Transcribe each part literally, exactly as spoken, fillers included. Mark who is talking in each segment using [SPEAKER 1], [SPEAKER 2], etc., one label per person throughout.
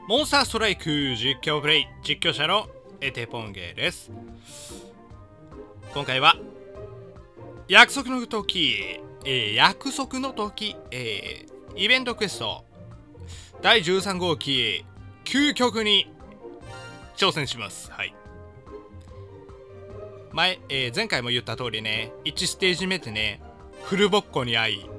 [SPEAKER 1] モンスターストライク実況プレイ実況者のエテポンゲです。今回は約束の時、えー、約束の時、えー、イベントクエストだいじゅうさん号機究極に挑戦します。はい。前、えー、前回も言った通りね、いちステージ目でね、フルボッコに遭い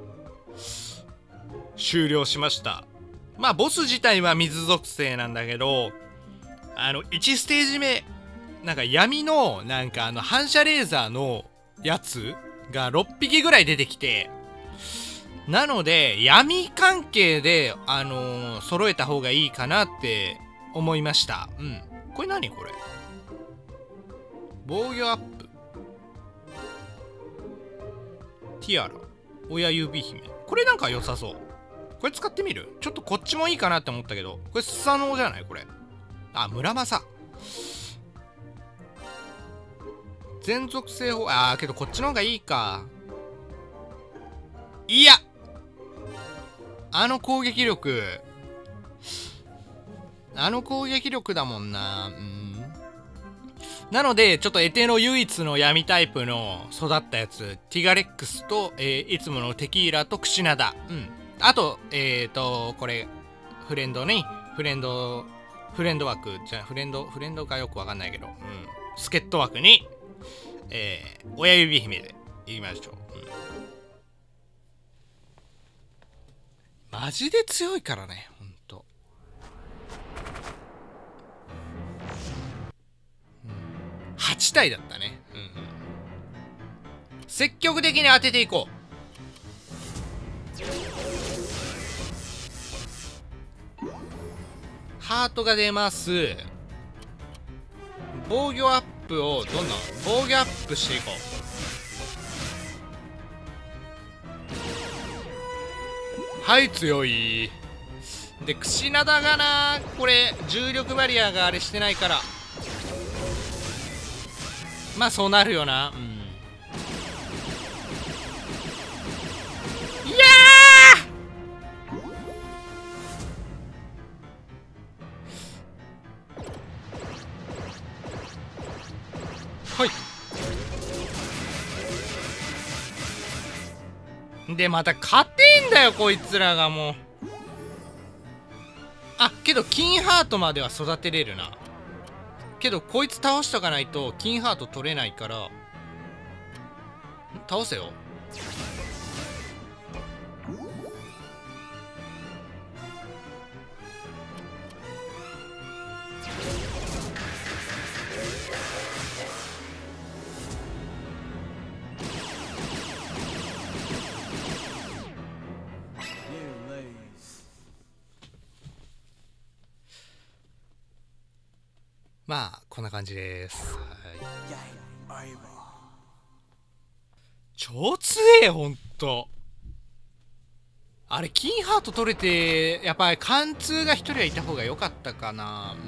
[SPEAKER 1] 終了しました。まあボス自体は水属性なんだけど、あのいちステージ目なんか闇のなんかあの反射レーザーのやつがろっぴきぐらい出てきて、なので闇関係であのー、揃えた方がいいかなって思いました。うん。これ何これ？防御アップ、ティアラ、親指姫。これなんか良さそう。これ使ってみる？ちょっとこっちもいいかなって思ったけど、これスサノオじゃないこれ。あ、村正。全属性法、あーけどこっちの方がいいか。いやあの攻撃力。あの攻撃力だもんな。うん。なので、ちょっとエテの唯一の闇タイプの育ったやつ、ティガレックスと、えー、いつものテキーラとクシナダ。うん。あと、えーと、これ、フレンドね、フレンド、フレンド枠、じゃフレンド、フレンドかよくわかんないけど、うん。助っ人枠に、えー、親指姫でいきましょう。うん、マジで強いからね、ほんと。うん、はち体だったね。うんうん。積極的に当てていこう。ハートが出ます。防御アップをどんどん防御アップしていこう。はい、強い。で、クシナダがな、これ重力バリアがあれしてないから、まあそうなるよな。うん。いやー、はい。でまた勝てんだよこいつらがもう。あ、けど金ハートまでは育てれるな。けどこいつ倒しとかないと金ハート取れないから、倒せよ。まあこんな感じです。はい、超強えほんと。あれ金ハート取れてやっぱり貫通が一人はいた方が良かったかな。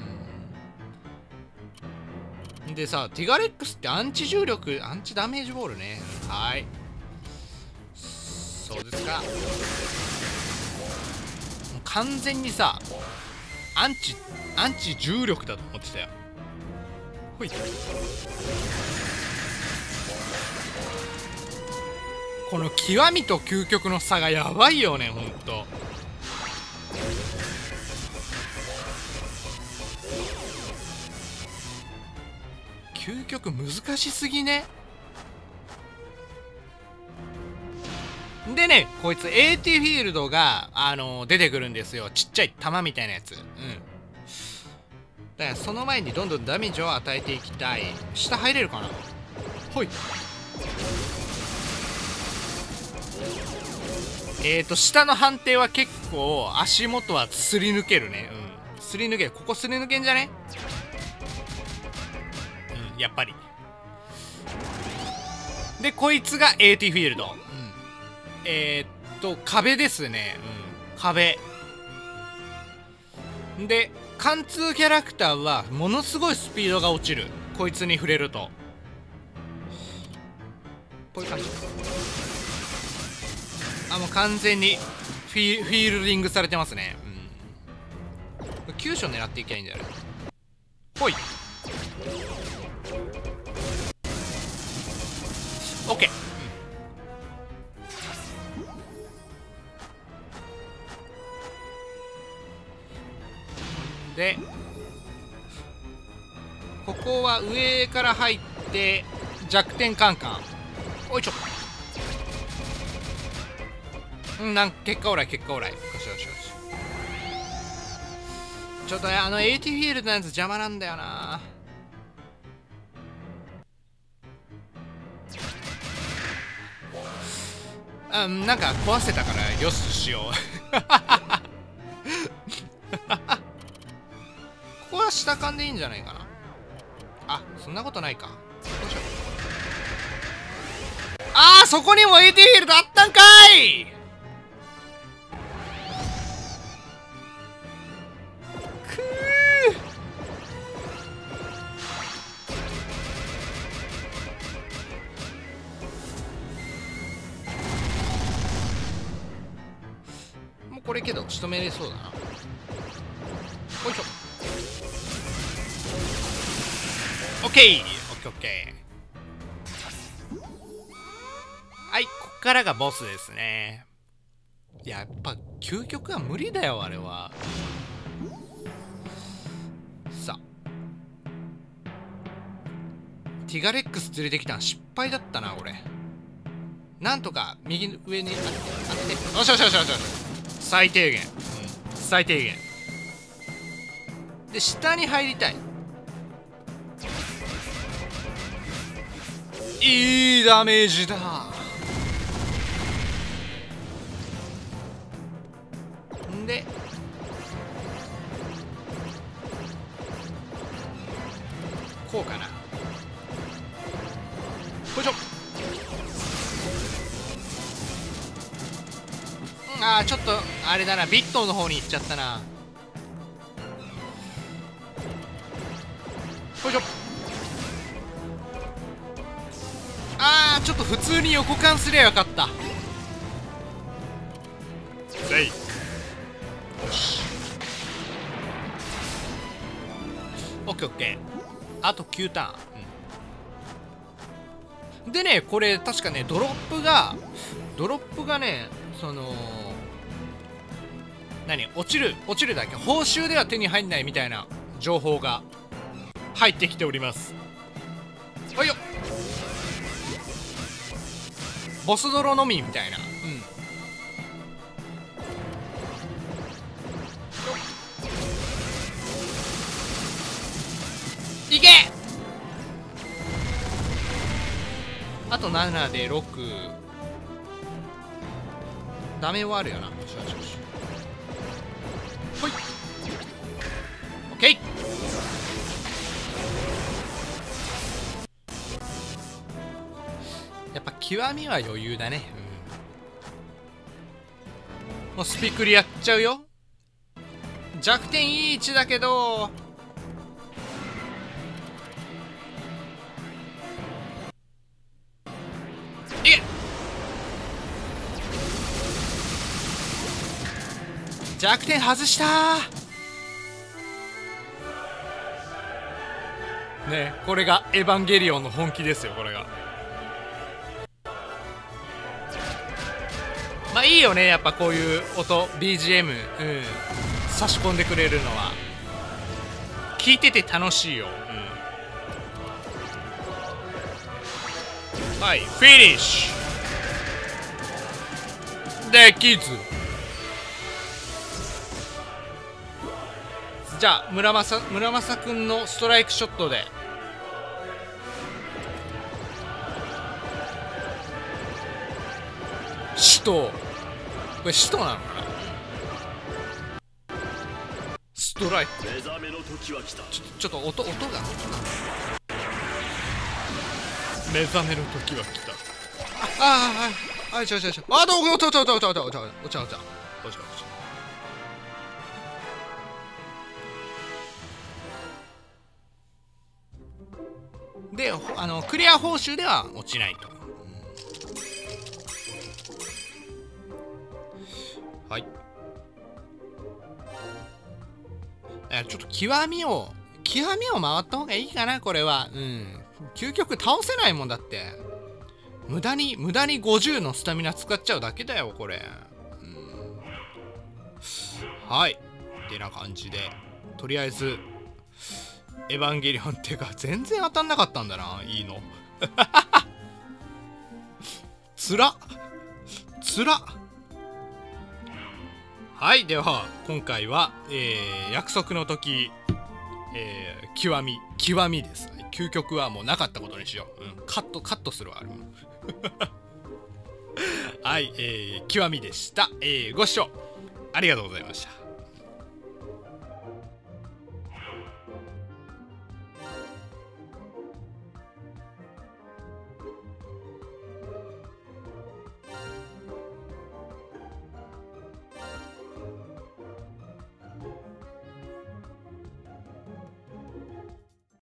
[SPEAKER 1] うん、でさ、ティガレックスってアンチ重力アンチダメージボールね。はい、そうですか。もう完全にさアンチアンチ重力だと思ってたよ。ほい。この極みと究極の差がやばいよねほんと。究極難しすぎね。でね、こいつ エーティー フィールドが、あのー、出てくるんですよ。ちっちゃい弾みたいなやつ。うん。だからその前にどんどんダメージを与えていきたい。下入れるかな。ほい。えーと下の判定は結構足元はすり抜けるね。うん、すり抜ける。ここすり抜けんじゃね。うん、やっぱり。でこいつが エーティー フィールド。うん、えーっと壁ですね。うん、壁で貫通キャラクターはものすごいスピードが落ちる。こいつに触れるとこういう感じ。あ、もう完全にフィー、フィールディングされてますね。 きゅう章狙っていきゃいいんだよね。ほい。オッケー。でここは上から入って弱点カンカン。おいちょ。うんなん結果オーライ結果オーライ。よしよしよし。ちょっとねあのエイティフィールドのやつ邪魔なんだよな。うん、なんか壊せたからよししよう。ここは下勘でいいんじゃないかな。あ、そんなことないか。どうしよう。あー、そこにも エーティー フィールドあったんかい。くーもうこれけど仕留めれそうだな。よいしょ。オッケーオッケーオッケー。はい、こっからがボスですね。いや、やっぱ究極は無理だよあれは。さあティガレックス連れてきたの失敗だったなこれ。なんとか右上に当てて、よしよしよしよしよし、最低限、うん、最低限で下に入りたい。いいダメージだ。んでこうかな。よいしょ。あーちょっとあれだな、ビットの方に行っちゃったな。よいしょ。あーちょっと普通に横貫すりゃよかった。セイク。よしオッケーオッケー。あときゅうターン、うん、でねこれ確かねドロップがドロップがねその何落ちる落ちるだけ報酬では手に入んないみたいな情報が入ってきております。おいよボスドロのみみたいな。うんいけ。あとななでろく。ダメはあるよな。よしよしよし。ほい。オッケー。やっぱ極みは余裕だね。うん、もうスピクリやっちゃうよ。弱点いい位置だけど。いけ。弱点外したー。ねこれがエヴァンゲリオンの本気ですよこれが。まあいいよねやっぱこういう音 ビージーエム、うん、差し込んでくれるのは聞いてて楽しいよ、うん、はいフィニッシュできず。じゃあ村正村正くんのストライクショットで使徒これ使徒なのかな。ストライクちょちょっと音音が目覚めの時は来た。あああはいちょちょちょあどうおちょちょちょちょちょちょちょちょちょお茶お茶お茶お茶。であのクリア報酬では落ちないと、うん、はいからちょっと極みを極みを回った方がいいかな、これは。うん。究極倒せないもんだって。無駄に無駄にごじゅうのスタミナ使っちゃうだけだよこれ。うん、はいってな感じで、とりあえずエヴァンゲリオンっていうか全然当たんなかったんだな。いいのつらっつらっ。はい、では今回は、えー、約束の時、えー、極み極みです。究極はもうなかったことにしよう。うん、カットカットするわあれもはい、えー、極みでした。えー、ご視聴ありがとうございました。